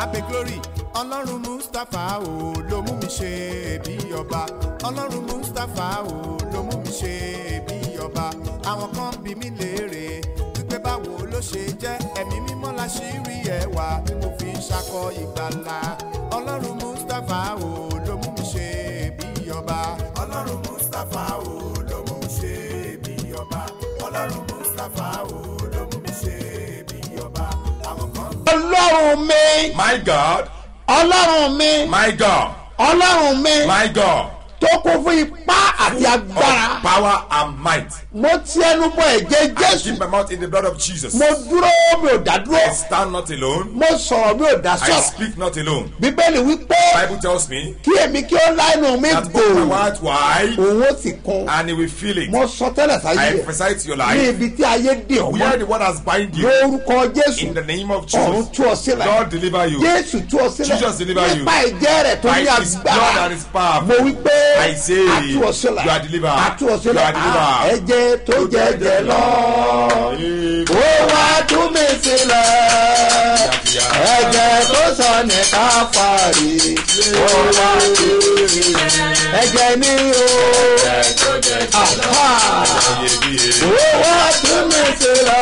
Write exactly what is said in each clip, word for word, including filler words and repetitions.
abe glory ọlọ́run mustapha o ló mú mi ṣe bí ọba ọlọ́run mustapha o ló mú mi ṣe bí ọba àwọn kan bí mi léèrè wípé báwo ló ṣe jẹ́ ẹ̀mí mímọ́ láṣírí ẹwà tí mo fi ṣakọ ìgbàlà ọlọ́run mustapha o ló mú mi ṣe bí ọba ọlọ́run mustapha o ló mú mi ṣe bí ọba ọlọ́run mustapha o ló mú mi ṣe bí ọba àwọn kan. ọlọ́run mi. My God. ọlọ́run mi. My God. ọlọ́run mi. My God. tó kún fún ipá àti agbára. Of power and might. mo ti ẹnu bọ ẹ̀jẹ̀ I jésù. keep my mouth in the blood of Jesus. mo dúró mi ò dá dúró. I stand not alone. mo sọ̀rọ̀ mi ò dá I sọ̀rọ̀. speak not alone. bíbélì wípé Bible tells me kí èmi kí ó láìnù mi that both my gbòòrò words wide òun ó sì kún. and he will feel it. mo sọ tẹ́lẹ̀ I sáyé emphasize to your ní life. ibi tí ayé dè ọ́ Where mọ́ the word has bind you. lórúkọ jésù In the name of ọ̀run Jesus. tú ọ sílẹ̀. God deliver you. jésù tú ọ sílẹ̀ Jesus deliver you. nípa ìjẹ́ rẹ̀ tó By ní his blood agbára. and his power. mo wí pé I say, àtú ọ sílẹ̀ you are delivered. àtú ọ sílẹ̀ You are delivered. Ah, ẹ̀jẹ̀ tó jẹ̀jẹ̀ lọ ó wá tú mi sílẹ̀ ẹ̀jẹ̀ tó sọ ní káfárì ó wá tú mi sílẹ̀ ẹ̀jẹ̀ ní o aha ó wá tú mi sílẹ̀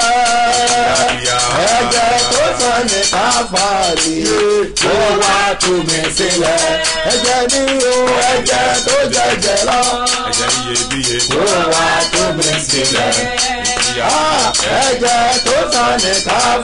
ẹ̀jẹ̀ tó sọ ní káfárì ó wá tú mi sílẹ̀ ẹ̀jẹ̀ ní o ẹ̀jẹ̀ tó jẹ̀jẹ̀ lọ ó wá tú mi sílẹ̀ ẹ̀jẹ̀ tó sọ ní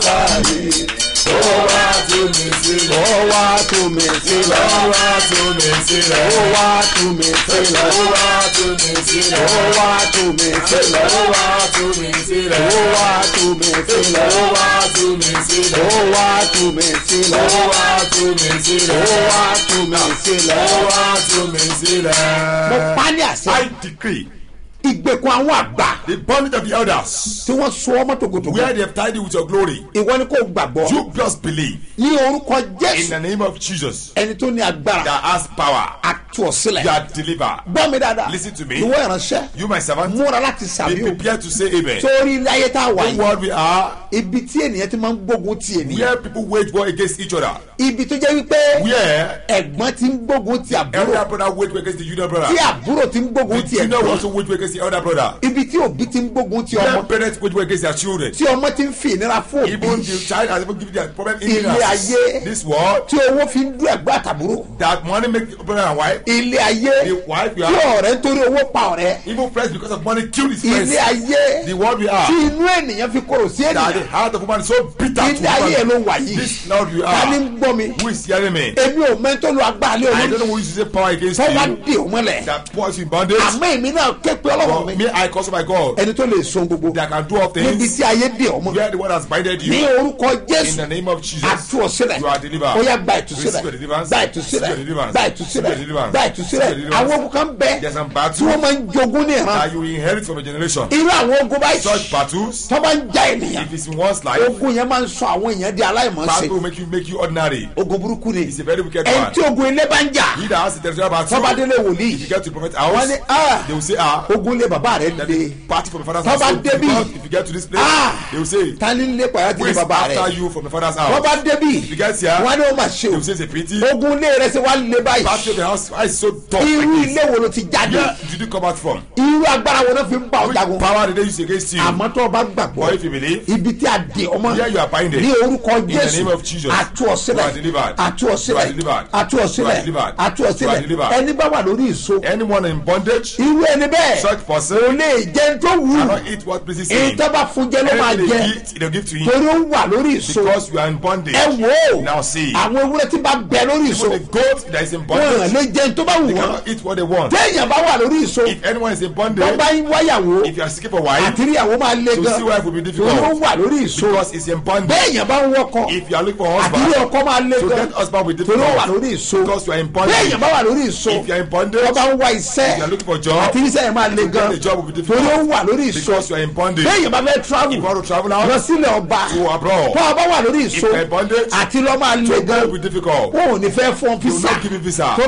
káfárì ó wá tú mi sílẹ̀ ó wá tú mi sílẹ̀ ó wá tú mi sílẹ̀ ó wá tú mi sílẹ̀ ó wá tú mi sílẹ̀ ó wá tú mi sílẹ̀ ó wá tú mi sílẹ̀ ó wá tú mi sílẹ̀ ó wá tú mi sílẹ̀ ó wá tú mi sílẹ̀ ó wá tú mi sílẹ̀ ó wá tú mi sílẹ̀ ó wá tú mi sílẹ̀. mo pa ní àṣẹ. I decree ìgbèkùn àwọn àgbà the bondage of the elders. tí wọ́n so ọmọ tòkòtòkò. Where they have tied you with your glory. ìwọ ni kò gbàgbọ́. You just believe. ní orúkọ In jésù the name of Jesus. ẹni tó ní agbára That has power. àtú ọ sílẹ̀. You are delivered. gbọ́ mi dáadáa. Listen to me. ìwọ ìránṣẹ́ You my servant. múra láti Be sàmì o. prepared to say amen. sórí ilé ayé tá a wà The yìí. world we are. ibi tí ènìyàn ti máa ń gbógun ti ènìyàn. Where people wage war against each other. ibi tó jẹ́ wípé Where ẹ̀gbọ́n ti ń gbógun ti elder àbúrò. brother wage war against the junior brother. tí àbúrò ti ń gbógun The ti junior will ẹ̀gbọ́n. also wage war against the elder brother. ibi tí òbí ti ń gbógun ti Where ọmọ. parents wage war against their children. tí ọmọ ti ń fi ìnira fún Even òbí. the child has even given their problem in ilé ayé this world. tí owó fi ń dún ẹ̀gbọ́n àtàbúrò. That money make brother and wife. ilé ayé The wife we tí are. ọ̀rẹ́ ń torí owó pa ọ̀rẹ́. Even friends because of money kill his friends. ilé ayé The world we tí are. inú ènìyàn fi korò sí That the ènìyàn. heart of woman is so bitter to ilé ayé ẹ̀ woman. ló wà yìí. This Lord we ta ni are. ń gbọ́ mi. Who is hearing me? èmi ò mẹ́tò lu agbára lé I don't know olórí. who is to say power against tó bá you. dé òun mọ́lẹ̀. That puts you in bondage. àmọ́ èmi náà ké pe ọlọ́run But mi. me I cause my God. ẹni tó lè so gbogbo. That can do all níbi things. tí ayé dé ọmọ. Where the word has binded ní you. orúkọ In jésù the name of Jesus. àtú ọ sílẹ̀. You are delivered. ó yá gba Receive your ìtúsílẹ̀. deliverance. gba Receive your ìtúsílẹ̀. deliverance. gba Receive your ìtúsílẹ̀. deliverance. gba Receive your ìtúsílẹ̀. deliverance. àwọn ogun kan bẹ There's some tí battles wọ́n máa ń jogún ní ìran. that you inherit from a generation. irú àwọn ogun báyìí Such battles, tó bá ń já ènìyàn. if it's in one's life, ogun yẹn máa ń sọ àwọn èèyàn di aláìmọ̀ọ́sẹ̀. battle will make you make you ordinary. ogun burúkú ni. It's a very wicked ẹni one. tí ogun ilé bá ń jà. He that has the territorial battle, tọ́ba délé if you wòlíì. get to the prophet wọ́n house, ní ah they will say, ah, ogun ilé bàbá rẹ̀ that dé. the party from the father's Tọ́ba house. débí. Because if you get to this place, Ah. they will say, ta ni ń lépa láti who ní is bàbá after rẹ̀. you from the father's house? tọ́ba débí. If you get here, wọ́n ní ó máa ṣe they o. will say it's a pity. ogun ilé rẹ̀ ṣe wá lé Party báyìí. of the house, why is so tough irú like ilé this? wo ló ti jáde. Where did you come out from? irú agbára wo ló fi ń bá ọ Which jagun. power did they use against you? àmọ́ tó o bá Or gbàgbọ́. if you believe, ibi tí a dé ọmọ. here you are binded. ní orúkọ In the jésù name of Jesus. àtú ọ You are sílẹ̀ delivered. àtú ọ You are sílẹ̀ delivered. àtú ọ You are sílẹ̀ delivered. àtú ọ You are sílẹ̀ delivered. ẹni bá wà lórí ìso. Anyone in bondage, irú ẹni bẹ́ẹ̀ such person kò lè jẹun tó wù. cannot eat what pleases èyí him. tó bá fún jẹ ló máa Anything jẹ. they eat, they'll give to him. torí ó wà lórí ìso. Because you are in bondage. ẹ wò ó Now see, àwọn ewúrẹ́ tí bá bẹ lórí ìso. even the goat that is in wọn bondage, lè jẹun tó bá wù they wọ́n. cannot eat what they want. téèyàn bá wà lórí ìso. If anyone is in wọ́n bondage, bá ń wáyàwó. if you are seeking for wife, àtìríyàwó máa le to gan. see wife will be torí ó difficult. wà lórí ìso. Because it's in bondage. téèyàn bá ń wọkọ. If you are looking for àtìrí husband, ọkọ máa le to gan. get husband will be torí ó wà difficult. lórí ìso. Because you are in bondage. téèyàn bá wà lórí ìso. If you are in bondage, wọ́n bá ń wá if you are iṣẹ́. looking for job, àtìríṣẹ́ yẹn máa le to gan. get a job will be torí ó difficult. wà lórí ìso. Because you are in bondage. téèyàn bá fẹ́ If travel. you want to travel lọ out sílẹ̀ ọba. to abroad, tó o bá wà lórí if ìso. you are in bondage, àti lọ máa le to go gan. will be difficult. wọn ò ní fẹ́ fún They will fisa. not give you visa. tọrọ wà lórí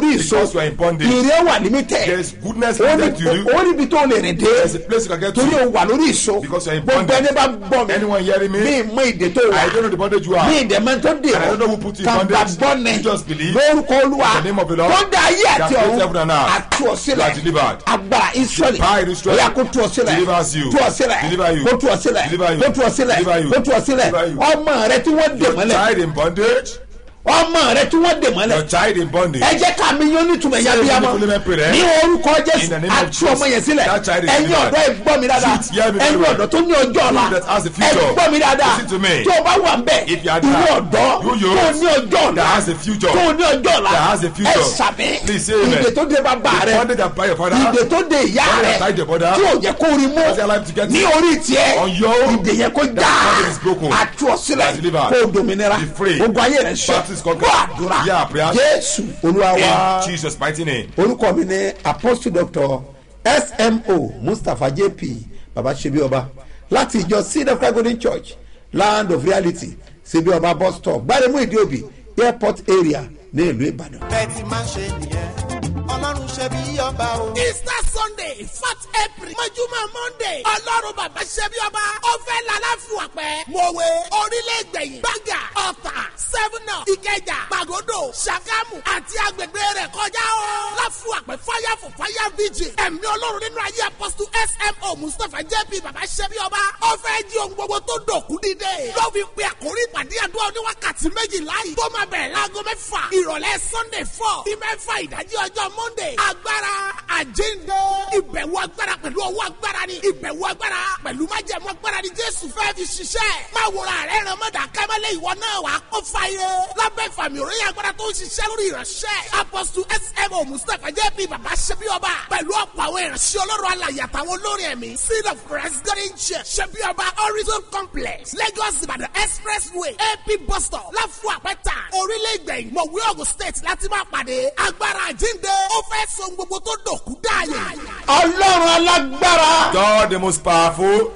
lórí ìṣó Because you are in bondage. ìrẹ́ wà limited. There is goodness ó limited to you. ní ibi tó lè rìn dé There is a place you can get torí to. o wà lórí ìṣó. Because you are in gbogbo bondage. ẹni bá gbọ́ mi Anyone hearing me? mi mọ ìdè tó wà I don't know the bondage you are. mi ìdẹ̀mẹ́ tó dé And I don't know who put you in kàn bondage. gbàgbọ́ ni You just believe. lórúkọ olúwa In the name of the Lord. tó dá ayé That àti created ọ̀run heaven and earth. àtú ọ You are sílẹ̀ delivered. agbára israẹli The power in Israel bóyá kó tú ọ sílẹ̀ delivers you. tú ọ sílẹ̀ Deliver you. kó tú ọ sílẹ̀ Deliver you. kó tú ọ sílẹ̀ Deliver you. kó tú ọ sílẹ̀ Deliver you. ọmọ rẹ tí wọ́n dè Your mọ́lẹ̀ child in bondage. ọmọ rẹ tí wọ́n dè mọ́lẹ̀ Your child in bondage. ẹ jẹ́ ká mi yóò nítumọ̀ ẹ̀yà Say bí a mọ̀ beautiful name, pray. ní orúkọ In jésù the name of àti ọmọ yẹn sílẹ̀ that child is ẹ̀yin delivered. ọ̀dọ́ ẹ gbọ́ mi dáadáa Sit, hear me very ẹ̀yin well. ọ̀dọ́ tó ní ọjọ́ ọ̀la You that has the ẹ future. gbọ́ mi dáadáa Listen to me. tó o bá wà ń bẹ̀ If you are ìwé that, ọ̀dọ́ you youth tó ní ọjọ́ ọ̀la that has a future. tó ní ọjọ́ ọ̀la That has a future. ẹ sàmì Please say amen. ìdè tó dé bàbá The rẹ bondage that by your father. ìdè tó dé ìyá Bondage rẹ that tied your mother. tí ò jẹ́ kó rí mú Cause your life to get ní to- orí tiẹ̀ On your- ìdè yẹn kó That já bondage is broken. àtú ọ sílẹ̀ That's delivered. kó o dominira Be free. gbogbo ayé rẹ ṣe Baptist conquer. kó àdúrà Yeah, prayer. jésù olúwa wa. In Jesus' mighty name. orúkọ mi ni apostle doctor S M O Mustapha J P baba ṣebí ọba láti ìjọ seed of christ golden church land of reality ṣebí ọba bus stop gbáremú ìdíòbí airport area ní ìlú ìbàdàn. bẹ́ẹ̀ ti máa ń ṣe nìyẹn ọlọ́run ṣe bí ọba o. Easter Sunday fourth April mọ́júmọ́ Monday ọlọ́run bàbá ṣẹ́bí ọba ọ̀fẹ́ lálàfù ọ̀pẹ́ mọ̀wé orílẹ̀-ègbẹ̀yìn gbàgà ọ̀tà sẹ́fúnà ìkẹjà pàgọ́dọ̀ ṣàgámù àti agbègbè rẹ̀ kọjá o. láfù ọ̀pẹ́ fire for fire vigil ẹ̀mí ọlọ́run nínú ayé apostle S M O Mustapha J P bàbá ṣẹ́bí ọba ọ̀fẹ́ jí ohun gbogbo tó dòkú dídé. ló fi pe àkórí ìpàdé àdúrà oníwákàtí méjìlá yìí tó máa bẹ̀rẹ̀ láago mẹ́fà ìrọ̀lẹ́ Sunday four ní mẹ́fà ìdájí ọjọ́ Monday agbára àjíǹde ìbẹ̀wò agbára pẹ̀lú ọwọ́ agbára ni ìbẹ̀wò agbára pẹ̀lú májẹ̀mú agbára ni Jésù fẹ́ fi ṣiṣẹ́ máa wòrán rẹ̀ ràn mọ́dà kẹ́mẹ́lẹ́ ìwọ náà wà á kó fáyé lábẹ́ ìfàmì òròyìn agbára tó ń ṣiṣẹ́ lórí ìránṣẹ́ Apostle S M O Mustapha J P bàbá ṣẹ́bí ọba pẹ̀lú ọ̀pọ̀ àwọn ìránṣẹ́ ọlọ́run alàyè àtàwọn olórin ẹ̀mí Seed of Christ Golden Church ṣẹ́bí ọba Horizon Complex Lagos Ìbàdàn Expressway A P bus stop láfù àpẹta orílẹ̀-ègbẹ̀yìn mọ̀wé Ògùn State láti máa pàdé agbára àjíǹde ó fẹ́ so gbogbo tó dòkú dáàyè. ọlọ́run alágbára God the most powerful.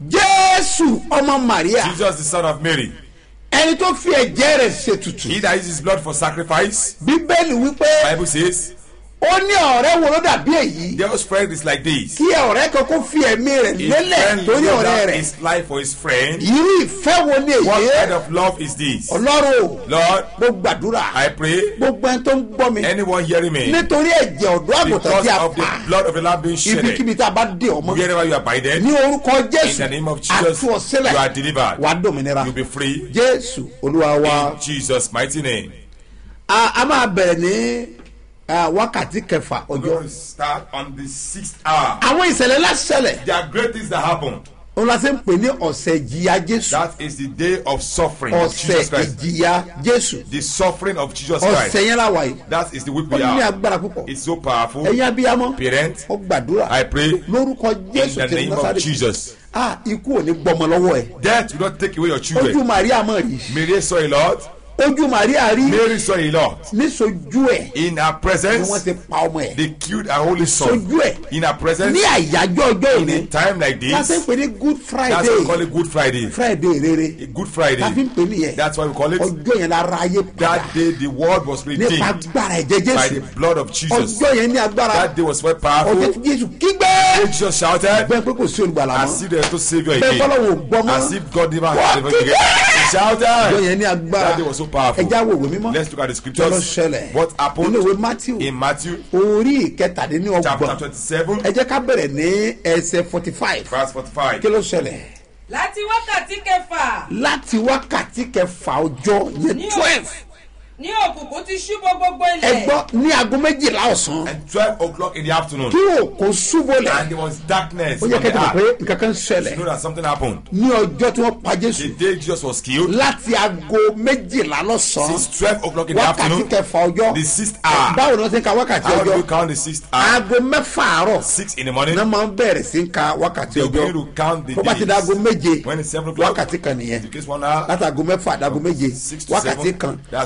jésù ọmọ maria Jesus the son of Mary. ẹni tó fi ẹ̀jẹ̀ rẹ̀ ṣètùtù He that uses his blood for sacrifice. bíbélì wípé Bible says. ó ní ọ̀rẹ́ wo ló dàbí èyí The friend is like this. kí ọ̀rẹ́ kan kó fi ẹ̀mí rẹ̀ His lélẹ̀ friend torí laid ọ̀rẹ́ down rẹ̀ his life for his friend. irú ìfẹ́ wo ni What èyí kind of love is this? ọlọ́run o Lord, mo gbàdúrà I pray. gbogbo ẹni tó ń gbọ́ mi Anyone hearing me? nítorí ẹ̀jẹ̀ ọ̀dọ́ àgùntàn Because tí a of the pa blood of the Lamb being shed. ibikíbi tá a bá dé ọmọ Wherever you are abided. ní orúkọ In jésù the name of Jesus. àtú ọ sílẹ̀ You are delivered. wàá dòmìnira You'll be free. jésù olúwa wa In Jesus' mighty name. a a máa bẹ̀rẹ̀ ní ah, wákàtí kẹfà We're ọjọ́ going to start on the sixth hour. àwọn ìṣẹ̀lẹ̀ lásẹ̀lẹ̀ There are great things that happen. òun la ṣe ń pè ní ọ̀sẹ̀ ìjìyà jésù That is the day of suffering of ọ̀sẹ̀ Jesus Christ. ìjìyà jésù The suffering of Jesus ọ̀sẹ̀ Christ. yẹn la wà yìí That is the week ó we ní are. agbára púpọ̀ It's so powerful. ẹ̀yin abiyamọ Parents, ó gbàdúrà I pray lórúkọ in jésù the tí name of Jesus. ah ikú ò ní gbọmọ lọ́wọ́ ẹ̀ Death will not take away your ojú children. màríà mọ̀ rí Mary saw a lot. ojú màríà rí Mary saw a lot. níṣojú ẹ̀ In her ni presence, wọ́n ti pa ọmọ ẹ̀ they killed her only son. sojú ẹ̀ In her presence, ní àyájọ́ ọjọ́ in a òní time like láti ń this, pè ní good that's why we friday call it Good Friday. friday rere A Good láti ń Friday. pè nìyẹn That's why we call it. ọjọ́ yẹn lára ayé padà That day, the world was nípa redeemed agbára ẹ̀jẹ̀ by jésù the blood of Jesus. ọjọ́ yẹn ní agbára That day was very ọjọ́ powerful. tí jésù kígbẹ́ Jesus shouted, bẹ́ẹ̀ pé kò sí olùgbàlà mọ́ as if there was no Savior bẹ́ẹ̀ again. fọlọ́wọ́ ò gbọ́ mọ́ As if God never What? had ever again. He ọjọ́ shouted. yẹn ní agbára That day was so powerful. ẹja wo ìwé mímọ́ Let's look at the tọ́lọ́ scriptures. ṣẹlẹ̀ What happened nínú ìwé matthew in Matthew orí chapter ìkẹtàdínlọ́gbọ̀n twenty-seven, ẹ jẹ́ ká bẹ̀rẹ̀ ní ẹsẹ̀ forty five verse forty-five. kí ló ṣẹlẹ̀ láti wákàtí kẹfà láti wákàtí kẹfà ọjọ́ yẹn ní twelve ní òkùnkùn ti ṣú bo gbogbo ẹ ilẹ̀ gbọ́ ní aago méjìlá ọ̀sán And twelve o'clock in the afternoon, kí òkò ṣubúlẹ̀ and there was darkness ó on yẹ the kẹ́tọ̀ pé earth. nǹkan kan You ṣẹlẹ̀ know that something happened. ní ọjọ́ tí wọ́n pa The jésù day Jesus was killed, láti aago méjìlá lọ́sàn-án since twelve o'clock in the wákàtí afternoon, kẹfà ọjọ́ the sixth hour. báwo ni wọ́n ti ń ka wákàtí How do ọjọ́ you count the sixth hour? aago mẹ́fà àárọ̀ Six in the morning. náà máa ń bẹ̀rẹ̀ sí ń ka wákàtí They begin ọjọ́ to count the bó bá ti da aago days. méje When it's seven o'clock, wákàtí kan nìyẹn in case one hour, láti aago mẹ́fà dago méje Six to wákàtí seven, kan that's one láti aago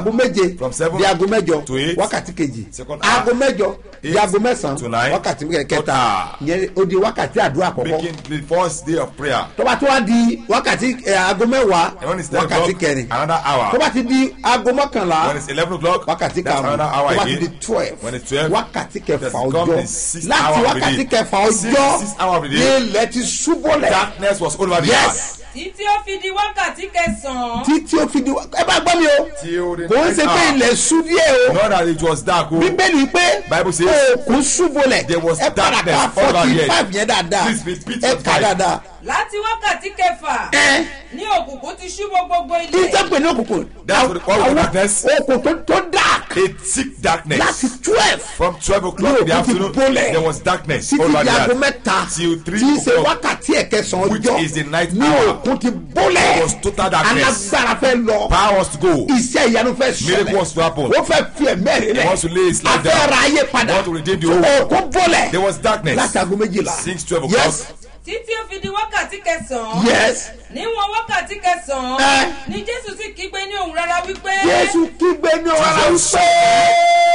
aago méje From seven di aago mẹ́jọ to eight. wákàtí kejì Second hour. aago mẹ́jọ di Eight aago to mẹ́sàn-án nine. wákàtí kẹta Third hour. yẹn ó di wákàtí àdúrà àkọ́kọ́ Making the first day of prayer. tó bá tó wá di wákàtí ẹ, aago mẹ́wàá And when it's ten wákàtí o'clock, kẹrin another hour. tó bá ti di aago mọ́kànlá When it's eleven o'clock, wákàtí that's karùn-ún another hour tó bá ti again. di twelve When it's twelve, wákàtí kẹfà that's ọjọ́ come the sixth láti hour of the wákàtí day. kẹfà Six- ọjọ́ sixth hour of the ní day. ilẹ̀ ti ṣúbọ̀lẹ̀ Darkness was over the yes earth. títí ó fi di wákàtí kẹsàn-án. títí ó fi di ẹ bá gbọ́ mi o Till the kò ń ṣe ninth pé hour. ilẹ̀ ṣú díẹ̀ o Not that it was dark. Oh. bíbélì pé Bible says òkun ṣúbọ̀lẹ̀ there was ẹ padà darkness ká all over the forty earth. five yẹn dáadáa Please repeat ẹ your kà five. dáadáa láti wákàtí kẹfà ẹ ní òkùnkùn ti ṣú bo gbogbo ilẹ̀. ìtẹ́pẹ̀ ní òkùnkùn That's what they call àwọn darkness. òkun tó tó dark A thick darkness. láti twelve From twelve o'clock in the Ní òkun ti afternoon, bólẹ̀. there was darkness títí all over di the aago earth. mẹ́ta Till three tí í ṣe o'clock, wákàtí ẹ̀kẹsàn-án which ọjọ́ is the night ní hour. òkun ti bólẹ̀ There was total darkness. alágbára fẹ́ lọ Power was to go. iṣẹ́ ìyanu fẹ́ Miracle was to happen. ó fẹ́ fi ẹ̀mẹ́rin He wants to lay his life down. afẹ́ ra ayé padà He wants to redeem the whole. òkun bólẹ̀ There was darkness. láti aago méjìlá Since twelve o'clock. yes títí ó fi di wákàtí kẹsàn-án. yes níwọ̀n wákàtí kẹsàn-án. Ẹ. ni jésù sì kígbe ní òun rárá wípé. Jésù kígbe ní ọ̀rọ̀ Jesus. wípé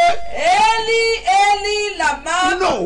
eli eli lama. no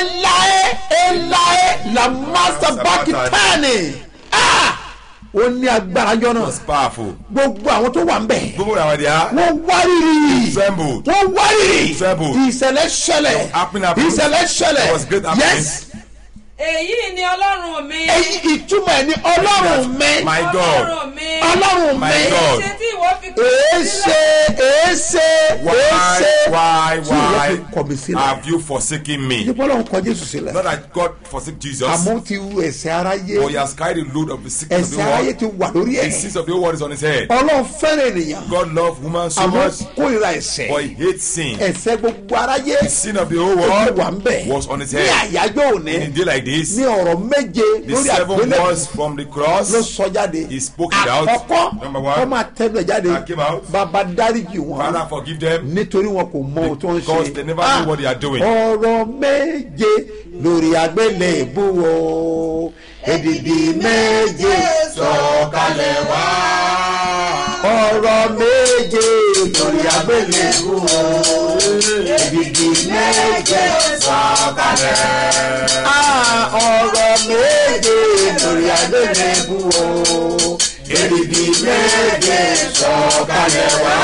elae elae la master bakitani ah ó ní agbára jọ náà Was powerful. gbogbo àwọn tó wà ń bẹ̀ Gbogbo àwọn ẹ̀dá. wọ́n wárìrì Trembled. wọ́n wárìrì Trembled. ìṣẹ̀lẹ̀ ṣẹlẹ̀ Happening, happening. ìṣẹ̀lẹ̀ ṣẹlẹ̀ There was great happening. yes èyí ni ọlọ́run mi. èyí ìtumọ̀ ẹ̀ ní ọlọ́run mi My God. ọlọ́run mi. ọlọ́run My mi God. ṣe tí ìwọ fi kọ̀ mí èéṣe èéṣe Why, èéṣe why, tí ìwọ why fi kọ̀ mí sílẹ̀ have you forsaken me? ìdíbò ọlọ́run kọ Jésù sílẹ̀ Not that God forsaken Jesus, àmọ́ ó ti ru ẹ̀ṣẹ̀ aráyé but he has carried the load of the sickness of the ẹ̀ṣẹ̀ aráyé world. ti wà lórí The ẹ̀ sins of the whole world is on his head. ọlọ́run fẹ́ràn ènìyàn God loved woman so àmọ́ much, kórìíra ẹ̀ṣẹ̀ but he hates sin. ẹ̀ṣẹ̀ gbogbo aráyé The sin of the whole ó world wà ń bẹ̀ was on his ní head. àyájọ́ òní In a day like this, ní ọ̀rọ̀ méje the lórí seven àgbélébùú words from the cross ló sọ jáde he spoke it out. àkọ́kọ́ Number one, wọ́n máa tẹ́lẹ̀ jáde that came out. bàbá dáríjì wọn Father, forgive them nítorí wọn kò mọ ohun tó ń because ṣe they never know what they are doing. ọ̀rọ̀ méje lórí àgbélébùú o èdìdì méje sọ̀kalẹ̀ wá ọ̀rọ̀ méje lórí àgbélébùú o èdìdì méje sọ̀kalẹ̀ Ah, ọ̀rọ̀ méje lórí àgbélébùú o èdìdì méje sọ̀kalẹ̀ wá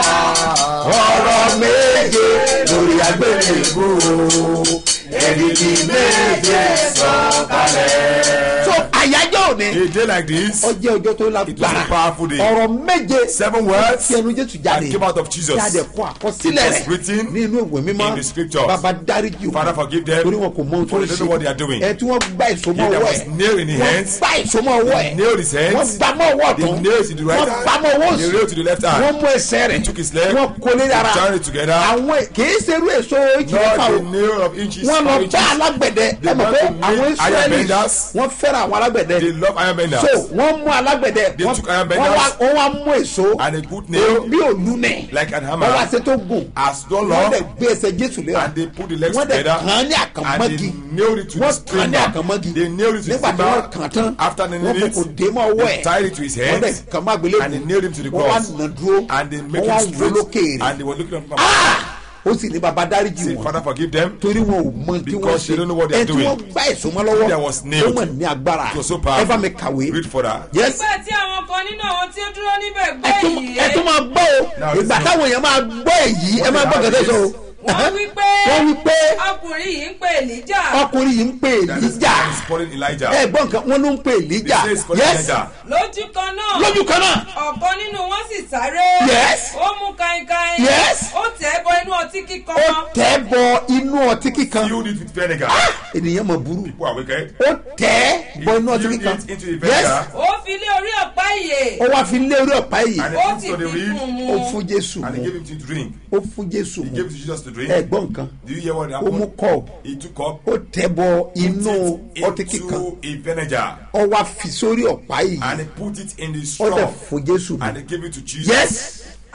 ọ̀rọ̀ méje lórí àgbélébùú o èdìdì méje sọ̀kalẹ̀. so àyájọ́ òní A day like this, ó jẹ́ ọjọ́ tó it was a lágbára powerful day. ọ̀rọ̀ méje Seven words tí ẹnu Jésù that jáde came out of Jesus. jáde kó àkọsílẹ̀ It was rẹ̀ written ní inú ìwé mímọ́ in the scriptures. bàbá dáríjì Father, forgive them, torí wọn kò mọ ohun tó for ń they don't know what they are doing. ṣe ẹ tí wọ́n gbá ìsomọ́ If there ọwọ́ was ẹ̀ nail in his wọ́n hands, gbá ìsomọ́ ọwọ́ ẹ̀ they nailed his hands, wọ́n gbá mọ́ ọwọ́ they ọ̀tún nailed to the right wọ́n hand, gbá mọ́ ọwọ́ they òsì nailed to the left hand. wọ́n mú ẹsẹ̀ rẹ̀ He took his leg, wọ́n kó lé dára he joined it together. àwọn kìí ṣerú èso ìjìnlẹ̀ Not fáwọn the nail of inches, wọ́n lọ four bá inches. alágbẹ̀dẹ They ẹ mọ̀ want pé to make àwọn iron Israẹli benders. wọ́n fẹ́ràn àwọn alágbẹ̀dẹ They love iron benders. so wọ́n mú alágbẹ̀dẹ They wọ́n took iron wọ́n benders wá wọ́n wá mú èso and a good nail bí òlú nẹ̀ like an wọ́n wá hammer ṣe tó gùn as no wọ́n long, dẹ̀ gbé ẹsẹ̀ Jésù lé wa and they put the legs wọ́n dẹ̀ together kàn án ní and àkànmọ́gi they nailed it to the wọ́n kàn án ní string. àkànmọ́gi They nailed it to the nígbà tí wọ́n string. kàn tán After wọ́n nailing kò it, kò dé mọ́ ọwọ́ they ẹ̀ tied it to his wọ́n dẹ̀ hands kàn má gbélé and they nailed him to the wọ́n wá cross. nà dúró And they make wọ́n wá him wò straight lókèèrè and they were looking at him. Ah! ó sì ní baba dáríjì Say, wọn Father, forgive them. torí wọn ò mọ tí wọ́n Because they don't know what ṣe they are ẹ tí doing. wọ́n gbá èso mọ́ lọ́wọ́ There was ó nailed. mọ̀ ní agbára It was so ẹ powerful. bá mi kàwé Read further. yes nígbà tí àwọn kan nínú àwọn tí ó dúró níbẹ̀ ẹ gbọ́ tún èyí. ẹ tún máa gbọ́ o Now, ìgbà listen. táwọn èèyàn máa gbọ́ èyí ẹ máa gbọ́ gẹ́gẹ́ sọ o wọ́n wí pé wọ́n wí pé ọkùnrin yìí ń pè Èlíjà. ọkùnrin yìí ń pè That this Èlíjà man is calling Elijah. ẹ gbọ́ nǹkan wọ́n ló ń pè Èlíjà They say he's calling yes Elijah. lójú kan náà lójú kan náà ọ̀kan nínú wọn sì sáré. Yes. ó mú kainkain. Yes. ó tẹ̀ bọ inú ọtí kíkan. ó tẹ́ bọ inú ọtí kíkan Filled it with vinegar. ènìyàn mọ̀ burú People are wicked. ó tẹ́ bọ inú ọtí Filled kíkan it into the yes vinegar ó fi lé orí ọ̀pá ìyè. ó wá fi lé orí ọ̀pá yìí and ó they sì put fi to the reed fún un ó mu. fún Jésù and they mu gave him to drink. ó fún Jésù He mu gave it to Jesus to drink. ẹ gbọ́ nǹkan Do you hear what ó mú happened? kọ́ọ̀bù He took up, ó tẹ́ bọ inú put ọtí it kíkan into a vinegar, ó wá fi sórí ọ̀pá yìí and he put it in the ó dẹ̀ straw, fún Jésù mu and he gave it to Jesus. yes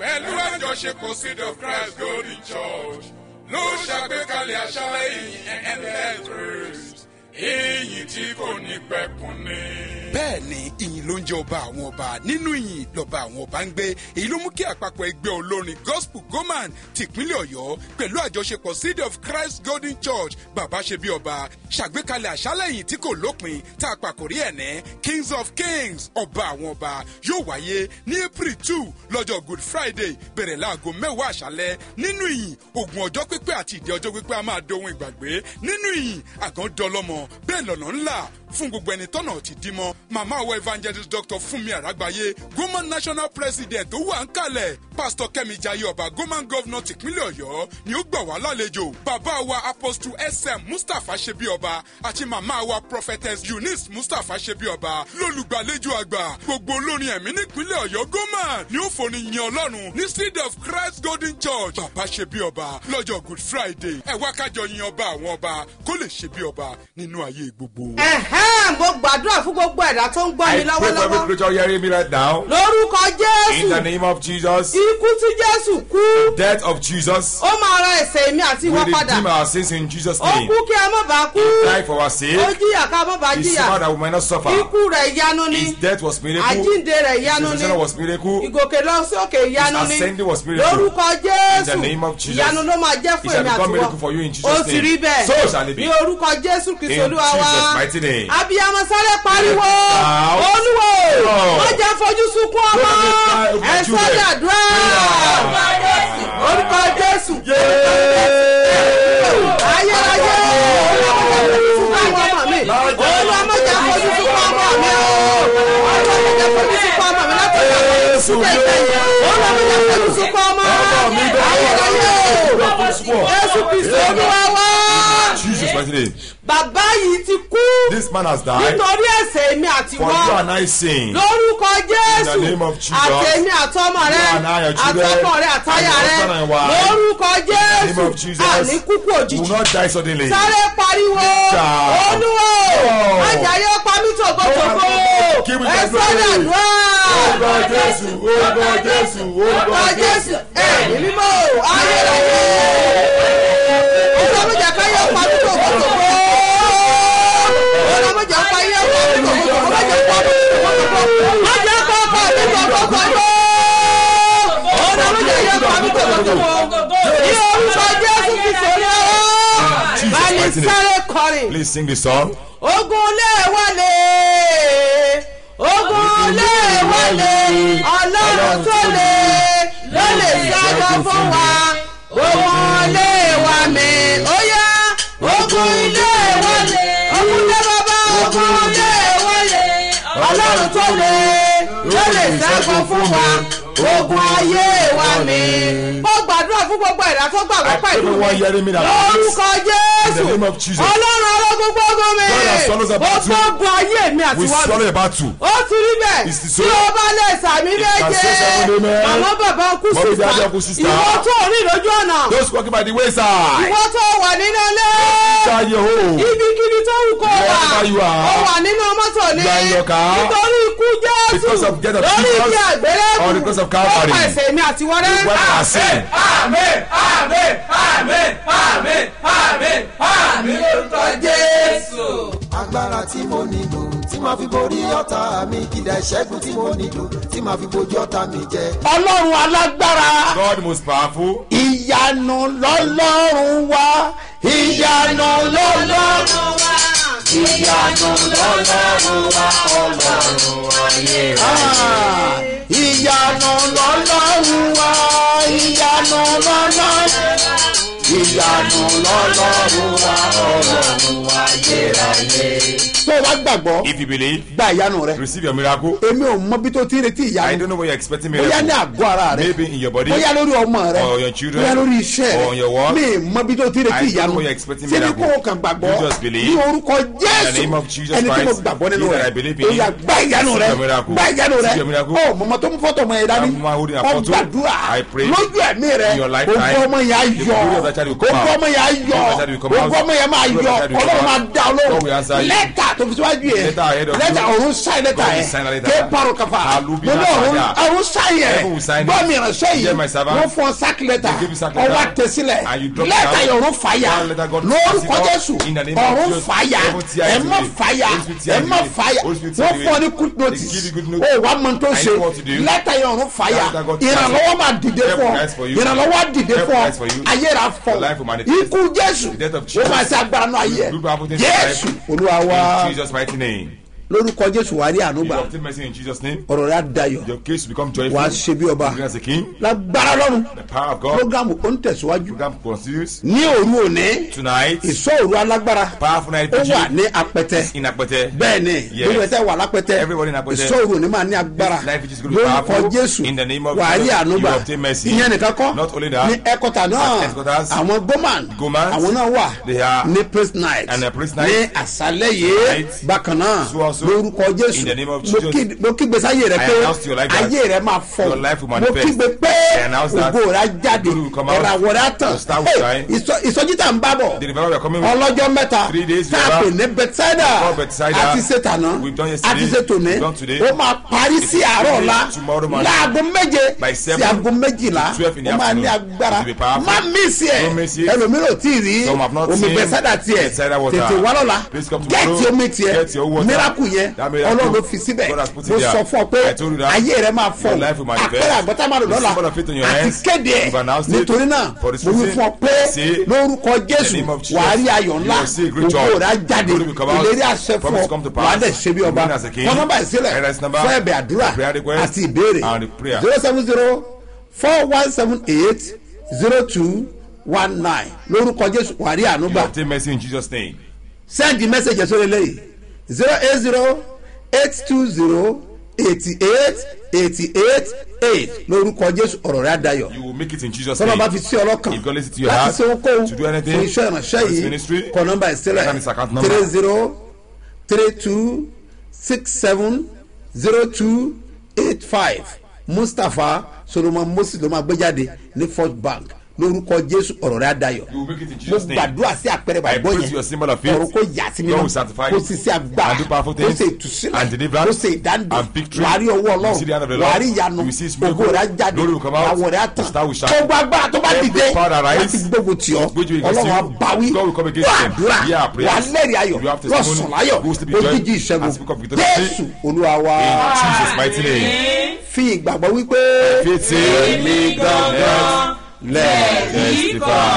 pẹ̀lú àjọṣepọ̀ Seed of Christ Golden Church ló ṣàgbékalẹ̀ àṣálẹ́ ìyìn endless praise èyí tí kò ní pẹ̀kun ni. bẹ́ẹ̀ ni ìyìn ló ń jẹ́ ọba àwọn ọba nínú ìyìn lọ́ba àwọn ọba ń gbé èyí ló mú kí àpapọ̀ ẹgbẹ́ olórin gospel goman tìpínlẹ̀ ọ̀yọ́ pẹ̀lú àjọṣepọ̀ Seed of Christ Golden Church bàbá ṣe bí ọba ṣàgbékalẹ̀ àṣálẹ̀ ìyìn tí kò lópin tá a pàkórí ẹ̀ ní Kings of Kings ọba àwọn ọba yóò wáyé ní April two lọ́jọ́ Good Friday bẹ̀rẹ̀ láago mẹ́wàá àṣálẹ̀ nínú ìyìn ogun ọjọ́ pípẹ́ àti ìdí ọjọ́ pípẹ́ a máa dohun ìgbàgbé nínú ìyìn àgàn dọlọ́mọ bẹ́ẹ̀ lọ́nà ńlá fún gbogbo ẹni tọ́nà ti dí mọ́ màmá àwọn evangelist Doctor Fúnmi Àràgbáyé Goman national president tó wà ń kalẹ̀ pastor Kẹ́mi Jayé ọba Goman governor tìpínlẹ̀ Ọ̀yọ́ ni ó gbà wá lálejò bàbá wa apostle S M Mustapha ṣebí ọba àti màmá wa prophetess Eunice Mustapha ṣebí ọba lólùgbàlejò àgbà gbogbo olórin ẹ̀mí nípínlẹ̀ Ọ̀yọ́ Goman ni ó fòní yin Ọlọ́run ní Seed of Christ Golden Church bàbá ṣebí ọba lọ́jọ́ Good Friday ẹ wá kájọ yin ọba àwọn ọba kó lè ṣebí ọba nínú ayé gbogbo. mo gbàdúrà fún gbogbo ẹ̀dá tó ń gbọ́ mi I pray for every lọ́wọ́lọ́wọ́ creature hearing me right now. lórúkọ In the Jésù name of Jesus. ikú tí Jésù kú Death of Jesus. ó máa ra ẹ̀ṣẹ̀ mi àti We ìwọ padà redeem our sins in Jesus' ó name. kú kí a má bàa kú Die for our sake. ó jìyà ká má bàa He jìyà suffered that we might not suffer. ikú rẹ̀ ìyanu ni His death was miracle. àjíǹde rẹ̀ His ìyanu ni resurrection was miracle. ìgòkè lọ sí òkè ìyanu His ni ascending was miracle. lórúkọ In the Jésù name of Jesus. ìyanu ló máa jẹ́ It fún shall èmi become àti miracle for you in wọ́n Jesus' ó sì rí name. So shall bẹ́ẹ̀ it be. ní orúkọ Jésù Kristi In Olúwa wa Jesus' mighty name. abiyamọ sáré pariwo Now. Olúwo Oh. wọ́n jẹ́ fojú sunkún ọmọ Don't let me cry over ẹ children. sọ́jà dúrà orúkọ Jésù ayérayé olùwàmọ̀jà fojú sunkún ọmọ mi olùwàmọ̀jà fojú sunkún ọmọ mi olùwàmọ̀jà fojú sunkún ọmọ mi láti ọ̀gá sílẹ̀ ìgbẹ̀yìn olùwàmọ̀jà fojú sunkún ọmọ ayérayé Jésù Kristi Olúwa wa Jesus' mighty name. bàbá yìí ti kú This man has died nítorí ẹ̀ṣẹ̀ èmi àti for you wọ́n and I sin. lórúkọ Jésù In the name of Jesus. àti èmi àtọmọ rẹ You and I, your children, àtọkọ rẹ àtayà and rẹ your husband and wife. lórúkọ In the name Jésù of Jesus. àní kúkú You òjijì will not die suddenly. sáré pariwo Shout. Olúwo Oh. ajayi pami tògótògó Keep it ẹ going. sọ́dọ̀ àdúrà Orúkọ Jésù, orúkọ Jésù, orúkọ orúkọ Jésù ẹ̀mí mímọ́ ayérayé ọlọ́mọdé káyọ̀ pami tògótògó ọlọ́mọdé káyọ̀ pami tògótògó ọlọ́mọdé pami tògótògó ọjọ́ kọ́kọ́ mi tògótògó ọlọ́mọdé káyọ̀ pami tògótògó ní orúkọ Jésù Kristi Olúwa bá ní sáré kọrin. Please sing the song. Ogun lè wọlé ogun lè wọlé Ọlọ́run tó lè ló lè ṣẹ́gun fún wa ogun lè wà mí ó yá ogun lè wọlé ogun lè bàbá ogun lè wọlé Ọlọ́run tó lè ló lè ṣẹ́gun fún wa ogun ayé wa mí. Mo gbàdúrà fún gbogbo ẹ̀dá tó gbàgbọ́ pẹ̀lú mi lórúkọ Jésù Ọlọ́run ológun gbogbo mi ó gbogbo ayé mi àti wọ́n mi ó ti rí bẹ́ẹ̀ tí o bá lè sàmì méje àwọn bàbá kú sísá ìwọ tó rí lójú ọ̀nà ìwọ tó wà nínú ilé ibikíbi tó wù kó wà ó wà nínú mọ́tò ní nítorí ikú Jésù lórí ìdí àgbélébù ó pèsè mi àti wọ́n rẹ́. Amen, amen, amen, amen, amen, amen, lórúkọ Jésù. Agbára tí mo nílò tí màá fi borí ọ̀tá mi, ìdá ìṣẹ́gun tí mo nílò tí màá fi bojú ọ̀tá mi jẹ. Ọlọ́run alágbára. God most powerful. Ìyanu lọ́lọ́run wá. Ìyanu lọ́lọ́run wá. Ìyanu lọ́lọ́run wá. Ọlọ́run ayé ayé. Ìyanu lọ́lọ́run wá. Ìyanu lọ́lọ́run wá. Ìyanu lọ́lọ́run wá. Ọlọ́run ayé ayé. Tó o bá gbàgbọ́. If you believe. Gba ìyanu rẹ. Receive your miracle. Èmi ò mọ bí tó ti retí ìyanu. I don't know what you're expecting miracle. Bóyá ní àgọ́ ara rẹ. Maybe in your body. Bóyá lórí ọmọ rẹ. Or your children. Bóyá lórí iṣẹ́ rẹ. Or on your work. Mi mọ bí tó ti retí I don't know ìyanu. what you're expecting Ṣé ní miracle. kó o kàn gbàgbọ́? You just believe. Ní orúkọ In the Jésù. name of Jesus Ẹni tí mo Christ. gbàgbọ́ nínú He that I rẹ̀. believe in Ó him. yá gba ìyanu Receive rẹ. your miracle. Gba ìyanu rẹ. Receive your miracle. Ó mọ̀mọ́ tó mú fọ́tò ọmọ yẹn dání. I'm holding a Ó photo. gbàdúrà. I pray. Lójú ẹ̀mí rẹ. In your lifetime. Gbogbo ọmọ yẹn á The yọ. glory of that child will come Gbogbo out. ọmọ yẹn á yọ. The glory of that child will come out. Gbogbo ọmọ yẹn máa The glory yọ. of that child will come Ọlọ́run out. máa dá ọ God will answer lóhùn you. lẹ́tà tó fi síwájú yẹn Letter ahead of lẹ́tà you. ọ̀run sáyẹn lẹ́tà God will sign the yẹn letter. ké parọ́ kafa Hallelujah. mo ní ọ̀run ọ̀run sáyẹn Heaven will sign it. gbọ́ mi ìránṣẹ́ Hear my yìí servant. wọ́n fún ọ sákì lẹ́tà They give you sack letter. ọwọ́ àtẹ̀sílẹ̀ And you drop it lẹ́tà out. yẹn ọ̀run fàyà One letter God lórúkọ pass it Jésù out in the name of ọ̀run Jesus. fàyà Heaven tear ẹ it má away. fàyà Holy Spirit tear ẹ it má away. fàyà Holy Spirit tear wọ́n it fún ọ away. ní good They notice give you good notice. ó wàá mọ tó I ṣe know what to do. lẹ́tà yẹn ọ̀run fàyà That God pass it. ìrànlọ́wọ́ máa dìde Help fún ọ will rise for you. ìrànlọ́wọ́ á dìde Help fún will ọ rise for you. ayé rà fọ Your life will manifest. ikú Jésù The death of ó Jesus. máa ṣe agbára náà ayé Good powerful things in life. Jésù Olúwa wa In Jesus' mighty name. lórúkọ Jésù wàá rí You ànúgbà obtain mercy in Jesus' name. ọ̀rọ̀ rẹ̀ á dayọ̀ Your case will become joyful. wàá ṣe bí ọba You begin as a king. lágbára lọ́run The power of God. programu ó ń tẹ̀síwájú Program continues. ní òru òní Tonight. ìsọ òru alágbára Powerful night ó preaching. wà ní apẹtẹ In Apẹtẹ. bẹ́ẹ̀ ni Yes. gbogbo ẹ̀tẹ̀ wà lápẹtẹ Everybody in Apẹtẹ. ìsọ òru òní máa ní agbára This life is going to be lórúkọ powerful. Jésù In the name of wàá rí Jesus, ànúgbà you obtain mercy. ìyẹn nìkan kọ́ Not only that, ní ẹ̀kọ́tà náà at headquarters, àwọn goman Gomans, àwọn náà wà they are ní praise night and a praise night. ní àṣálẹ́ yìí Night. bákan náà So also, lórúkọ Jésù in the name of mo Jesus, kí- mo kígbe sáyé rẹ I pé announce to your life that ayé rẹ máa fọ your life will mo manifest. kígbe pé I announce that ògo rẹ jáde your glory will come out. ìràwọ̀ rẹ á tàn Your star will Hey, shine. ìsọ- ìsọjí tá à ń bá bọ̀ The revival we are coming with. ọlọ́jọ́ mẹ́ta Three days tá a pè revival. ní Bethsaida Before Bethsaida, àti ṣètànà we've done yesterday, àti ṣètòní we've done today. ó máa parí It sí will àárọ̀ finish ọ̀la tomorrow morning. láago méje By sí seven aago méjìlá to twelve in the ó máa ní afternoon. agbára It will be powerful. má mísì ẹ̀ Don't miss it. ẹlòmíràn ò tí ì rí Some have not omi seen Bethsaida tiẹ̀ Bethsaida water. tètè wá lọ́la Please come gẹ́ẹ̀tì tomorrow. omi tiẹ̀ Get your water. miracle yẹn That miracle, Ọlọ́run ló fi síbẹ̀ God has put it mo there. sọ fún ọ pé I told you that. ayé rẹ máa fọ Your life will manifest. àpẹẹrẹ àgbọ̀tá máa lò The lọ́la symbol of faith in your àti hands. kéde ẹ̀ You've announced it. nítorí náà For this mo wí reason, fún ọ pé say, lórúkọ Jésù name of Jesus, wàá rí ayọ̀ ńlá you will see great ògo joy. rẹ á jáde Glory will come out. ìlérí àṣẹ fún Promise ọ come to pass. wàá dẹ̀ ṣe bí ọba Remain as a king. fún nọ́mbà ìsílẹ̀ Address number. fún ẹ̀bẹ̀ àdúrà Prayer request. àti ìbéèrè And the prayer. zero seven zero four one seven eight zero two one nine lórúkọ Jésù wàá rí àánú You gbà obtain mercy in Jesus' name. send the message sórí eléyìí zero eight zero eight two zero eighty eight eighty eight eight lórúkọ Jésù ọ̀rọ̀ rẹ̀ àdayọ̀ You will make it in Jesus' sọlá name. bá fi sí ọlọ́kàn If God listen to your láti heart ṣe ohunkóhun to do anything fún iṣẹ́ ìránṣẹ́ for this yìí ministry, kọ nọ́mbà ìsílẹ̀ that is account number. three zero three two six seven zero two eight five Mustapha Solomon Moses ló máa gbé jáde ní First Bank lórúkọ Jésù ọ̀rọ̀ rẹ̀ àdayọ̀ You will make it in mo Jesus' name. gbàdúrà sí àpẹẹrẹ I bàbá pray yẹn to your symbol of faith. ọ̀rọ̀ kò yà sí God will mímọ́ sanctify kò it sì sí agbára and do powerful kò things sì ìtúsílẹ̀ and deliverance kò sì ìdáǹdè and victory. wàá rí ọwọ́ You see the hand of the Ọlọ́run Lord. wàá rí ìyanu You will see his miracle. ògo rẹ̀ á jáde Glory will come out. àwọ̀ rẹ̀ á The tàn star will shine. gbogbo agbára tó bá Every dìde power that rise, láti gbógun tì ọ́ which will against Ọlọ́run á you, báwí God will come against wá them. àdúrà Hear our prayers. wà lẹ́rìí ayọ̀ You have testimony. lọ́sùn láyọ̀ Go sleep in joy. òjijì ìṣẹ́gun And speak of victory. Jésù Olúwa wa In Jesus' mighty name. fi ìgbàgbọ́ wípé Faith say, èmi gangan lẹ́ẹ̀dẹ́sífà.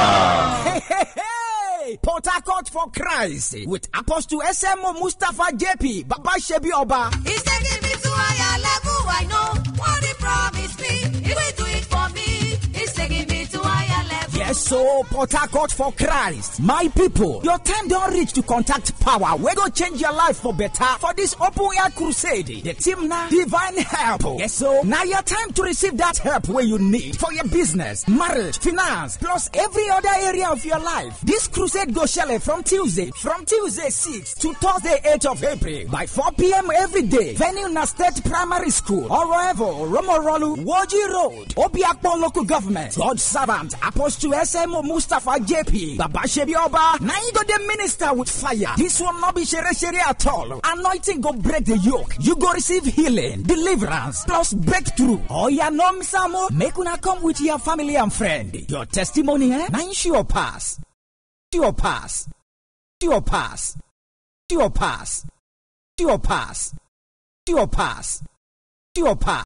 Port Harcourt for Christ with Apostle S M O Mustapha J P Baba Shebi Oba. He's taking me to higher level. I know what he promised me. He will do it for me. He's taking me to higher level. Yes, so Port Harcourt for Christ. My people, your time don't reach to contact power. We go change your life for better for this open air crusade. The team now, divine help. Yes, so now your time to receive that help where you need for your business, marriage, finance, plus every other area of your life. This crusade go shele from Tuesday, from Tuesday sixth to Thursday eighth of April by four p.m. every day. Venue na State Primary School, Oroevo, Romorolu, Woji Road, Obiakpon Local Government. God servant, Apostle S M O Mustapha J P Baba Shebi Oba. Now you go the minister with fire. This will not be shere shere at all. Anointing go break the yoke. You go receive healing, deliverance, plus breakthrough. Oh yeah, no misamo. Make una come with your family and friend. Your testimony, eh? Now you sure pass. Sure pass. Sure pass. Sure pass. Sure pass. Sure pass. Sure pass.